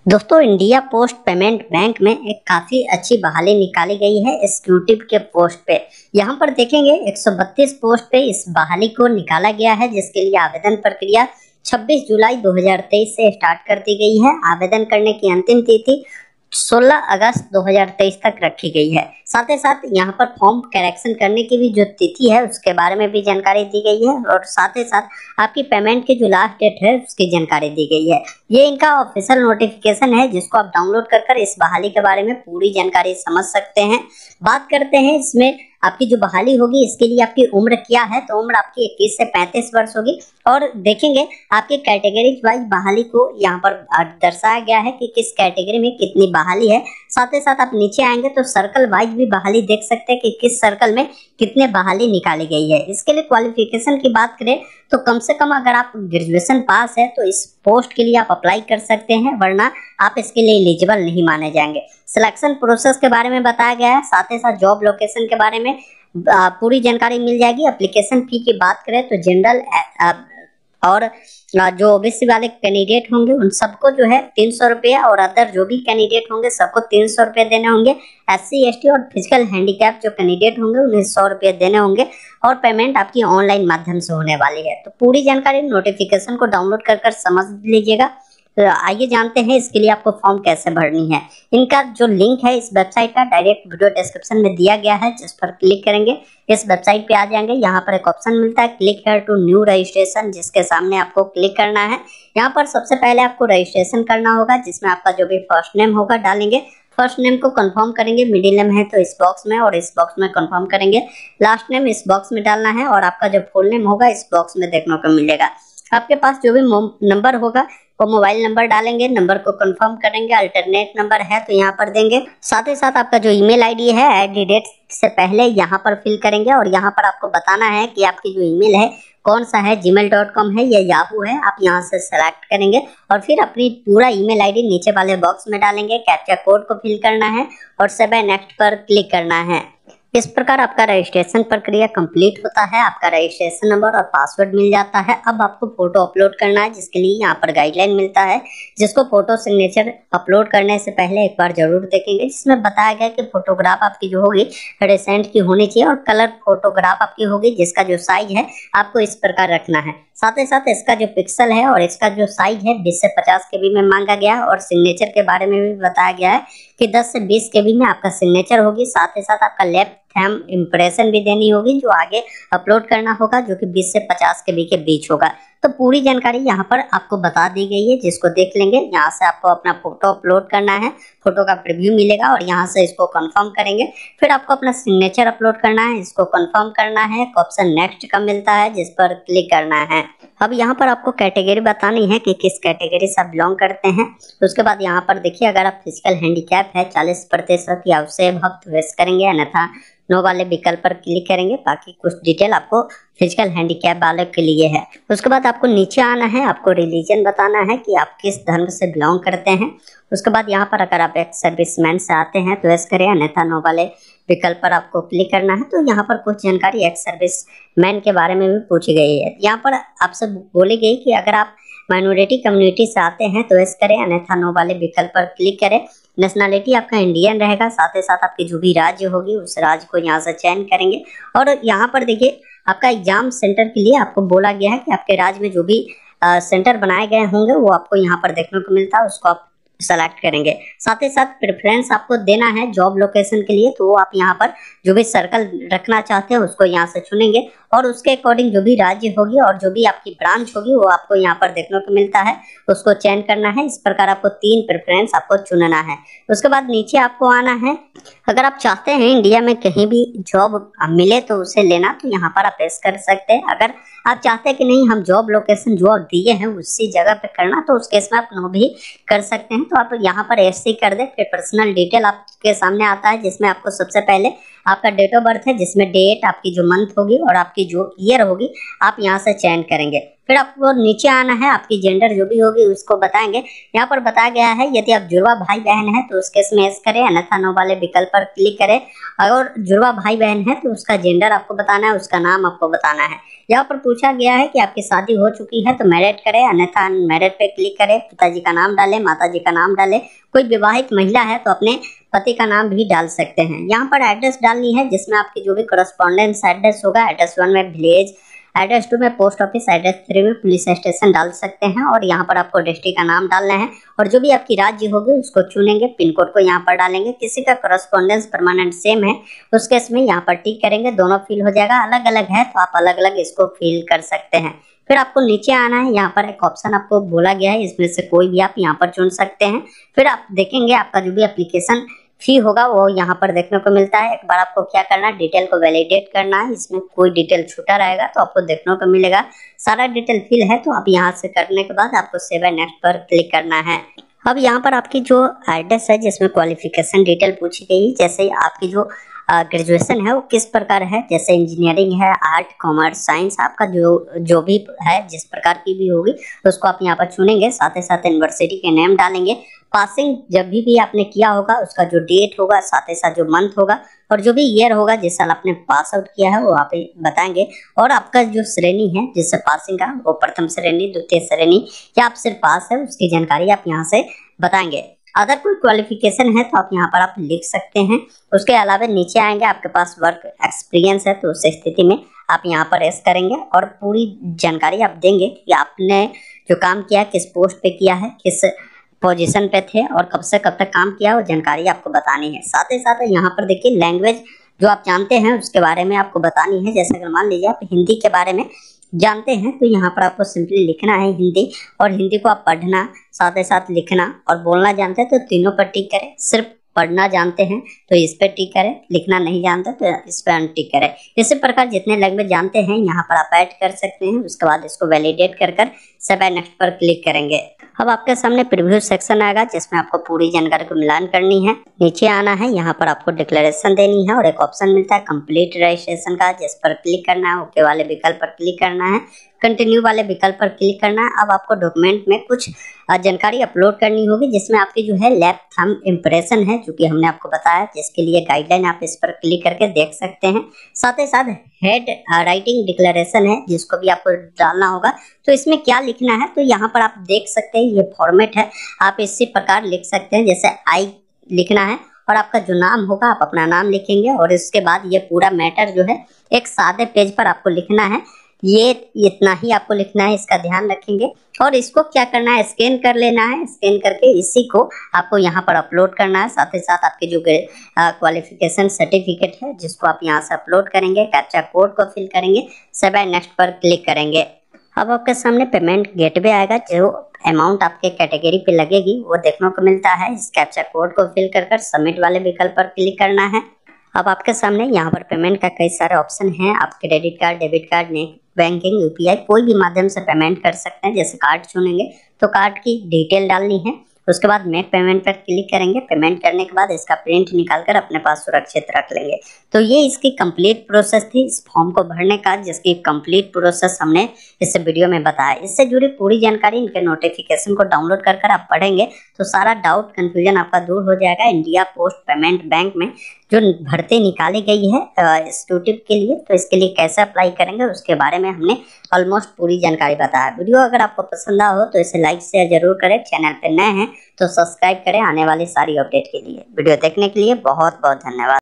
दोस्तों, India post payment bank में एक काफी अच्छी बहाली निकाली गई है एग्जीक्यूटिव के पोस्ट पे। यहाँ पर देखेंगे 132 पोस्ट पे इस बहाली को निकाला गया है, जिसके लिए आवेदन प्रक्रिया 26 जुलाई 2023 से स्टार्ट कर दी गई है। आवेदन करने की अंतिम तिथि 16 अगस्त 2023 तक रखी गई है। साथ ही साथ यहाँ पर फॉर्म करेक्शन करने की भी जो तिथि है उसके बारे में भी जानकारी दी गई है, और साथ ही साथ आपकी पेमेंट की जो लास्ट डेट है उसकी जानकारी दी गई है। ये इनका ऑफिशियल नोटिफिकेशन है, जिसको आप डाउनलोड कर इस बहाली के बारे में पूरी जानकारी समझ सकते हैं। बात करते हैं इसमें आपकी जो बहाली होगी इसके लिए आपकी उम्र क्या है, तो उम्र आपकी 21 से 35 वर्ष होगी। और देखेंगे आपकी कैटेगरी वाइज बहाली को यहाँ पर दर्शाया गया है कि किस कैटेगरी में कितनी बहाली है। साथ ही साथ आप नीचे आएंगे तो सर्कल वाइज भी बहाली देख सकते हैं कि किस सर्कल में कितने बहाली निकाली गई है। इसके लिए क्वालिफिकेशन की बात करें तो कम से कम अगर आप ग्रेजुएशन पास है तो इस पोस्ट के लिए आप अप्लाई कर सकते हैं, वरना आप इसके लिए एलिजिबल नहीं माने जाएंगे। सिलेक्शन प्रोसेस के बारे में बताया गया है, साथ ही साथ जॉब लोकेशन के बारे में पूरी जानकारी मिल जाएगी। एप्लीकेशन फी की बात करें तो जनरल और जो ओबीसी वाले कैंडिडेट होंगे उन सबको जो है 300 रुपया, और अदर जो भी कैंडिडेट होंगे सबको 300 रुपये देने होंगे। SC ST और फिजिकल हैंडीकैप जो कैंडिडेट होंगे उन्हें 100 रुपये देने होंगे, और पेमेंट आपकी ऑनलाइन माध्यम से होने वाली है। तो पूरी जानकारी नोटिफिकेशन को डाउनलोड कर समझ लीजिएगा। तो आइए जानते हैं इसके लिए आपको फॉर्म कैसे भरनी है। इनका जो लिंक है इस वेबसाइट का डायरेक्ट वीडियो डिस्क्रिप्शन में दिया गया है, जिस पर क्लिक करेंगे इस वेबसाइट पे आ जाएंगे। यहाँ पर एक ऑप्शन मिलता है click here to new registration, जिसके सामने आपको क्लिक करना है। यहाँ पर सबसे पहले आपको रजिस्ट्रेशन करना होगा, जिसमें आपका जो भी फर्स्ट नेम होगा डालेंगे। फर्स्ट नेम को कंफर्म करेंगे, मिडिल नेम है तो इस बॉक्स में और इस बॉक्स में कंफर्म करेंगे। लास्ट नेम इस बॉक्स में डालना है, और आपका जो फुल नेम होगा इस बॉक्स में देखने को मिलेगा। आपके पास जो भी नंबर होगा वो मोबाइल नंबर डालेंगे, नंबर को कंफर्म करेंगे। अल्टरनेट नंबर है तो यहाँ पर देंगे। साथ ही साथ आपका जो ईमेल आईडी है ऐड डेट से पहले यहाँ पर फिल करेंगे, और यहाँ पर आपको बताना है कि आपकी जो ईमेल है कौन सा है, gmail.com है या याहू है। आप यहाँ से सेलेक्ट करेंगे और फिर अपनी पूरा ईमेल आईडी नीचे वाले बॉक्स में डालेंगे। कैप्चा कोड को फिल करना है और सेव नेक्स्ट पर क्लिक करना है। इस प्रकार आपका रजिस्ट्रेशन प्रक्रिया कंप्लीट होता है। आपका रजिस्ट्रेशन नंबर और पासवर्ड मिल जाता है। अब आपको फोटो अपलोड करना है, जिसके लिए यहाँ पर गाइडलाइन मिलता है, जिसको फोटो सिग्नेचर अपलोड करने से पहले एक बार जरूर देखेंगे। जिसमें बताया गया कि फोटोग्राफ आपकी जो होगी रिसेंट की होनी चाहिए, और कलर फोटोग्राफ आपकी होगी, जिसका जो साइज है आपको इस प्रकार रखना है। साथ ही साथ इसका जो पिक्सल है और इसका जो साइज है 20 से 50 KB में मांगा गया है, और सिग्नेचर के बारे में भी बताया गया है कि 10 से 20 KB में आपका सिग्नेचर होगी। साथ ही साथ आपका लेफ्ट थंब इम्प्रेशन भी देनी होगी, जो आगे अपलोड करना होगा, जो कि 20 से 50 KB के बीच होगा। तो पूरी जानकारी यहाँ पर आपको बता दी गई है, जिसको देख लेंगे। यहाँ से आपको अपना फोटो अपलोड करना है, फोटो का प्रीव्यू मिलेगा, और यहाँ से इसको कंफर्म करेंगे। फिर आपको अपना सिग्नेचर अपलोड करना है, इसको कंफर्म करना है। ऑप्शन नेक्स्ट का मिलता है, जिस पर क्लिक करना है। अब यहाँ पर आपको कैटेगरी बतानी है कि किस कैटेगरी से आप बिलोंग करते हैं। उसके बाद यहाँ पर देखिए, अगर आप फिजिकल हैंडीकैप है 40% या उससे भक्त वेस्ट करेंगे, अन्यथा नो वाले विकल्प पर क्लिक करेंगे। बाकी कुछ डिटेल आपको फिजिकल हैंडीकैप वाले के लिए है। उसके बाद आपको नीचे आना है, आपको रिलीजन बताना है कि आप किस धर्म से बिलोंग करते हैं। उसके बाद यहाँ पर अगर आप एक सर्विसमैन से आते हैं तो यस करें, अन्यथा नो वाले विकल्प पर आपको क्लिक करना है। तो यहाँ पर कुछ जानकारी एक्स सर्विसमैन के बारे में भी पूछी गई है। यहाँ पर आपसे बोली गई कि अगर आप माइनॉरिटी कम्युनिटी से आते हैं तो यस करें, अन्यथा नो वाले विकल्प पर क्लिक करें। नेशनलिटी आपका इंडियन रहेगा। साथ ही साथ आपकी जो भी राज्य होगी उस राज्य को यहाँ से चयन करेंगे। और यहाँ पर देखिए, आपका एग्जाम सेंटर के लिए आपको बोला गया है कि आपके राज्य में जो भी सेंटर बनाए गए होंगे वो आपको यहाँ पर देखने को मिलता है, उसको आप सेलेक्ट करेंगे। साथ ही साथ प्रेफरेंस आपको देना है जॉब लोकेशन के लिए, तो आप यहाँ पर जो भी सर्कल रखना चाहते हैं उसको यहाँ से चुनेंगे, और उसके अकॉर्डिंग जो भी राज्य होगी और जो भी आपकी ब्रांच होगी वो आपको यहाँ पर देखने को मिलता है, उसको चयन करना है। इस प्रकार आपको 3 प्रेफरेंस आपको चुनना है। उसके बाद नीचे आपको आना है। अगर आप चाहते हैं इंडिया में कहीं भी जॉब मिले तो उसे लेना, तो यहाँ पर आप ऐसे कर सकते हैं। अगर आप चाहते हैं कि नहीं हम जॉब लोकेशन जो दिए हैं उसी जगह पे करना, तो उस केस में आप नो भी कर सकते हैं। तो आप यहाँ पर ऐसे ही कर दे। फिर पर्सनल डिटेल आपके सामने आता है, जिसमें आपको सबसे पहले आपका डेट ऑफ बर्थ है, जिसमें डेट आपकी जो मंथ होगी और आपकी जो ईयर होगी आप यहाँ से चयन करेंगे। फिर आपको नीचे आना है, आपकी जेंडर जो भी होगी उसको बताएंगे। यहाँ पर बताया गया है यदि आप जुड़वा भाई बहन है तो उस केस में एस करें, अन्यथा नो वाले विकल्प पर क्लिक करें। अगर जुड़वा भाई बहन है तो उसका जेंडर आपको बताना है, उसका नाम आपको बताना है। यहाँ पर पूछा गया है कि आपकी शादी हो चुकी है तो मैरिड करें, अन्यथा अनमैरिड पे क्लिक करें। पिताजी का नाम डालें, माताजी का नाम डालें। कोई विवाहित महिला है तो अपने पति का नाम भी डाल सकते हैं। यहाँ पर एड्रेस डालनी है जिसमें आपकी जो भी करस्पॉन्डेंस एड्रेस होगा, एड्रेस 1 में विलेज, एड्रेस 2 में पोस्ट ऑफिस, एड्रेस 3 में पुलिस स्टेशन डाल सकते हैं। और यहाँ पर आपको डिस्ट्रिक्ट का नाम डालना है और जो भी आपकी राज्य होगी उसको चुनेंगे, पिन कोड को यहाँ पर डालेंगे। किसी का करस्पॉन्डेंस परमानेंट सेम है उस केस में यहाँ पर टिक करेंगे, दोनों फिल हो जाएगा। अलग अलग है तो आप अलग अलग इसको फिल कर सकते हैं। फिर आपको नीचे आना है, यहाँ पर एक ऑप्शन आपको बोला गया है, इसमें से कोई भी आप यहाँ पर चुन सकते हैं। फिर आप देखेंगे आपका जो भी एप्लीकेशन फी होगा वो यहाँ पर देखने को मिलता है। एक बार आपको क्या करना है, डिटेल को वैलिडेट करना है। इसमें कोई डिटेल छूटा रहेगा तो आपको देखने को मिलेगा। सारा डिटेल फिल है तो आप यहाँ से करने के बाद आपको सेव एंड नेक्स्ट पर क्लिक करना है। अब यहाँ पर आपकी जो एड्रेस है जिसमें क्वालिफिकेशन डिटेल पूछी गई, जैसे आपकी जो ग्रेजुएशन है वो किस प्रकार है, जैसे इंजीनियरिंग है, आर्ट, कॉमर्स, साइंस, आपका जो भी है जिस प्रकार की भी होगी उसको आप यहाँ पर चुनेंगे। साथ ही साथ यूनिवर्सिटी के नेम डालेंगे। पासिंग जब भी आपने किया होगा उसका जो डेट होगा, साथ ही साथ जो मंथ होगा और जो भी ईयर होगा जिस साल आपने पास आउट किया है वो आप बताएंगे। और आपका जो श्रेणी है जिससे पासिंग का, वो प्रथम श्रेणी, द्वितीय श्रेणी या आप सिर्फ पास है, उसकी जानकारी आप यहाँ से बताएंगे। अदर कोई क्वालिफिकेशन है तो आप यहाँ पर आप लिख सकते हैं। उसके अलावा नीचे आएंगे, आपके पास वर्क एक्सपीरियंस है तो उस स्थिति में आप यहाँ पर एस करेंगे और पूरी जानकारी आप देंगे कि आपने जो काम किया किस पोस्ट पे किया है, किस पोजीशन पे थे और कब से कब तक काम किया, वो जानकारी आपको बतानी है। साथ ही साथ यहाँ पर देखिए लैंग्वेज जो आप जानते हैं उसके बारे में आपको बतानी है। जैसे अगर मान लीजिए आप हिंदी के बारे में जानते हैं तो यहाँ पर आपको सिंपली लिखना है हिंदी, और हिंदी को आप पढ़ना, साथ ही साथ लिखना और बोलना जानते हैं तो तीनों पर टिक करें। सिर्फ पढ़ना जानते हैं तो इस पर टिक करें, लिखना नहीं जानते तो इस पर अनटिक करें। इसी प्रकार जितने लैंग्वेज जानते हैं यहाँ पर आप ऐड कर सकते हैं। उसके बाद इसको वैलिडेट कर सेव एंड नेक्स्ट पर क्लिक करेंगे। अब आपके सामने प्रीव्यू सेक्शन आएगा जिसमें आपको पूरी जानकारी को मिलान करनी है। नीचे आना है, यहाँ पर आपको डिक्लेरेशन देनी है और एक ऑप्शन मिलता है कंप्लीट रजिस्ट्रेशन का, जिस पर क्लिक करना है। ओके वाले विकल्प पर क्लिक करना है, कंटिन्यू वाले विकल्प पर क्लिक करना है। अब आपको डॉक्यूमेंट में कुछ जानकारी अपलोड करनी होगी जिसमें आपकी जो है लेफ्ट थंब इम्प्रेशन है, जो कि हमने आपको बताया, जिसके लिए गाइडलाइन आप इस पर क्लिक करके देख सकते हैं। साथ ही साथ हेड राइटिंग डिक्लेरेशन है जिसको भी आपको डालना होगा। तो इसमें क्या लिखना है तो यहाँ पर आप देख सकते हैं, ये फॉर्मेट है, आप इसी प्रकार लिख सकते हैं। जैसे आई लिखना है और आपका जो नाम होगा आप अपना नाम लिखेंगे और इसके बाद ये पूरा मैटर जो है एक सादे पेज पर आपको लिखना है। ये इतना ही आपको लिखना है, इसका ध्यान रखेंगे। और इसको क्या करना है, स्कैन कर लेना है। स्कैन करके इसी को आपको यहाँ पर अपलोड करना है। साथ ही साथ आपके जो क्वालिफिकेशन सर्टिफिकेट है जिसको आप यहाँ से अपलोड करेंगे, कैप्चा कोड को फिल करेंगे, सेव एंड नेक्स्ट पर क्लिक करेंगे। अब आपके सामने पेमेंट गेटवे आएगा, जो अमाउंट आपके कैटेगरी पे लगेगी वो देखने को मिलता है। इस कैप्चा कोड को फिल कर सबमिट वाले विकल्प पर क्लिक करना है। अब आपके सामने यहाँ पर पेमेंट का कई सारे ऑप्शन हैं। आप credit card, debit card, net banking, UPI कोई भी माध्यम से पेमेंट कर सकते हैं। जैसे कार्ड चुनेंगे तो कार्ड की डिटेल डालनी है। उसके बाद मेक पेमेंट पर क्लिक करेंगे। पेमेंट करने के बाद इसका प्रिंट निकालकर अपने पास सुरक्षित रख लेंगे। तो ये इसकी कंप्लीट प्रोसेस थी इस फॉर्म को भरने का, जिसकी कंप्लीट प्रोसेस हमने इस वीडियो में बताया। इससे जुड़ी पूरी जानकारी, इनके नोटिफिकेशन को डाउनलोड कर आप पढ़ेंगे तो सारा डाउट कंफ्यूजन आपका दूर हो जाएगा। इंडिया पोस्ट पेमेंट बैंक में जो भर्ती निकाली गई है स्टूडेंट के लिए, तो इसके लिए कैसे अप्लाई करेंगे उसके बारे में हमने ऑलमोस्ट पूरी जानकारी बताया। वीडियो अगर आपको पसंद आया हो तो इसे लाइक शेयर जरूर करें। चैनल पे नए हैं तो सब्सक्राइब करें आने वाली सारी अपडेट के लिए। वीडियो देखने के लिए बहुत बहुत धन्यवाद।